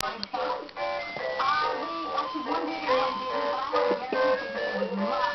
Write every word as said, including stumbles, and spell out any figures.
Uh, we actually one video one didn't, but I have a guarantee that it was live.